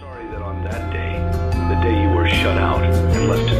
sorry that on that day, the day you were shut out and left to